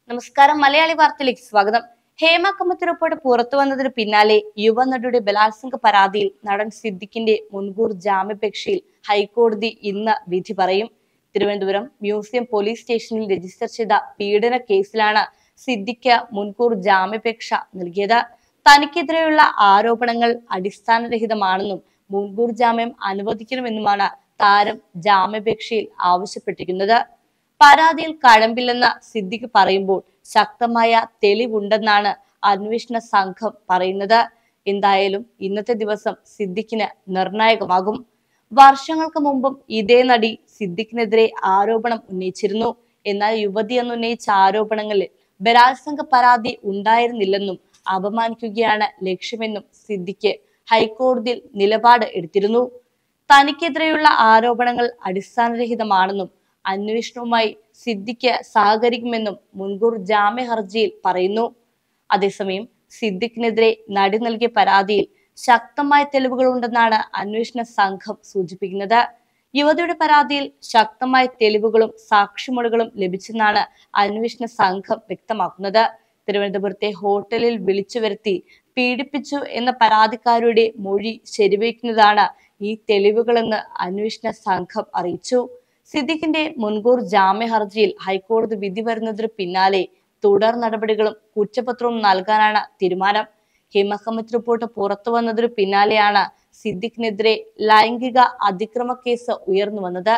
നമസ്കാരം. മലയാളി വാർത്തയിലേക്ക് സ്വാഗതം. ഹേമ കമ്മിറ്റി റിപ്പോർട്ട് പുറത്തു വന്നതിന് പിന്നാലെ യുവനടിയുടെ ബലാത്സംഗ പരാതിയിൽ നടൻ സിദ്ദിഖിന്റെ മുൻകൂർ ജാമ്യാപേക്ഷയിൽ ഹൈക്കോടതി ഇന്ന് വിധി പറയും. തിരുവനന്തപുരം മ്യൂസിയം പോലീസ് സ്റ്റേഷനിൽ രജിസ്റ്റർ ചെയ്ത പീഡന കേസിലാണ് സിദ്ദിഖ് മുൻകൂർ ജാമ്യാപേക്ഷ നൽകിയത്. തനിക്കെതിരെയുള്ള ആരോപണങ്ങൾ അടിസ്ഥാനരഹിതമാണെന്നും മുൻകൂർ ജാമ്യം അനുവദിക്കണമെന്നുമാണ് താരം ജാമ്യാപേക്ഷയിൽ ആവശ്യപ്പെട്ടിരിക്കുന്നത്. പരാതിയിൽ കഴമ്പില്ലെന്ന് സിദ്ദിഖ് പറയുമ്പോൾ ശക്തമായ തെളിവുണ്ടെന്നാണ് അന്വേഷണ സംഘം പറയുന്നത്. എന്തായാലും ഇന്നത്തെ ദിവസം സിദ്ദിഖിന് നിർണായകമാകും. വർഷങ്ങൾക്ക് മുമ്പും ഇതേ നടി സിദ്ദിഖിനെതിരെ ആരോപണം ഉന്നയിച്ചിരുന്നു. എന്നാൽ യുവതി എന്നുന്നയിച്ച ആരോപണങ്ങളിൽ ബലാത്സംഗ പരാതി ഉണ്ടായിരുന്നില്ലെന്നും അപമാനിക്കുകയാണ് ലക്ഷ്യമെന്നും സിദ്ദിഖ് ഹൈക്കോടതിയിൽ നിലപാട് എടുത്തിരുന്നു. തനിക്കെതിരെയുള്ള ആരോപണങ്ങൾ അടിസ്ഥാനരഹിതമാണെന്നും അന്വേഷണവുമായി സിദ്ദിഖ് സഹകരിക്കുമെന്നും മുൻകൂർ ജാമ്യ ഹർജിയിൽ പറയുന്നു. അതേസമയം സിദ്ദിഖിനെതിരെ നടി നൽകിയ പരാതിയിൽ ശക്തമായ തെളിവുകളുണ്ടെന്നാണ് അന്വേഷണ സംഘം സൂചിപ്പിക്കുന്നത്. യുവതിയുടെ പരാതിയിൽ ശക്തമായ തെളിവുകളും സാക്ഷിമൊഴികളും ലഭിച്ചെന്നാണ് അന്വേഷണ സംഘം വ്യക്തമാക്കുന്നത്. തിരുവനന്തപുരത്തെ ഹോട്ടലിൽ വിളിച്ചു വരുത്തി പീഡിപ്പിച്ചു എന്ന പരാതിക്കാരുടെ മൊഴി ശരിവയ്ക്കുന്നതാണ് ഈ തെളിവുകളെന്ന് അന്വേഷണ സംഘം അറിയിച്ചു. സിദ്ദിഖിന്റെ മുൻകൂർ ജാമ്യ ഹർജിയിൽ ഹൈക്കോടതി വിധി വരുന്നതിന് പിന്നാലെ തുടർ നടപടികളും കുറ്റപത്രവും നൽകാനാണ് തീരുമാനം. ഹേമ കമ്മിറ്റി റിപ്പോർട്ട് പുറത്തു വന്നതിനു പിന്നാലെയാണ് സിദ്ദിഖിനെതിരെ ലൈംഗിക അതിക്രമ കേസ് ഉയർന്നു വന്നത്.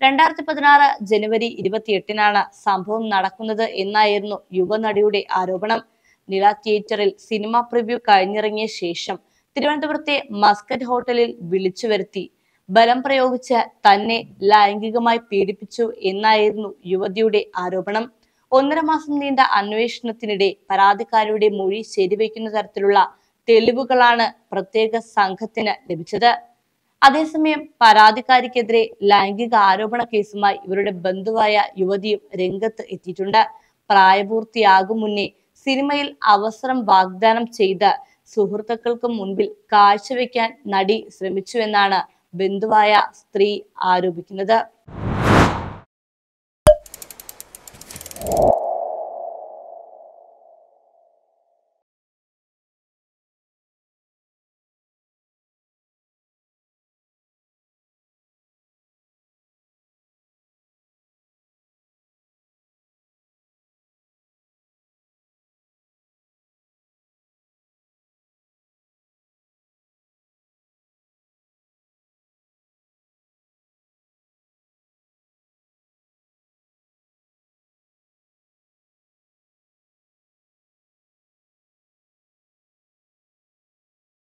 2016 ജനുവരി 28-നാണ് സംഭവം നടക്കുന്നത് എന്നായിരുന്നു യുവനടിയുടെ ആരോപണം. നില തിയേറ്ററിൽ സിനിമ പ്രിവ്യൂ കഴിഞ്ഞിറങ്ങിയ ശേഷം തിരുവനന്തപുരത്തെ മസ്കറ്റ് ഹോട്ടലിൽ വിളിച്ചു വരുത്തി ബലം പ്രയോഗിച്ച് തന്നെ ലൈംഗികമായി പീഡിപ്പിച്ചു എന്നായിരുന്നു യുവതിയുടെ ആരോപണം. 1.5 മാസം നീണ്ട അന്വേഷണത്തിനിടെ പരാതിക്കാരുടെ മൊഴി ശരിവയ്ക്കുന്ന തരത്തിലുള്ള തെളിവുകളാണ് പ്രത്യേക സംഘത്തിന് ലഭിച്ചത്. അതേസമയം പരാതിക്കാരിക്കെതിരെ ലൈംഗിക ആരോപണ കേസുമായി ഇവരുടെ ബന്ധുവായ യുവതിയും രംഗത്ത് എത്തിയിട്ടുണ്ട്. പ്രായപൂർത്തിയാകും മുന്നേ സിനിമയിൽ അവസരം വാഗ്ദാനം ചെയ്ത് സുഹൃത്തുക്കൾക്ക് മുൻപിൽ കാഴ്ചവെക്കാൻ നടി ശ്രമിച്ചുവെന്നാണ് ബന്ധുവായ സ്ത്രീ ആരോപിക്കുന്നത്.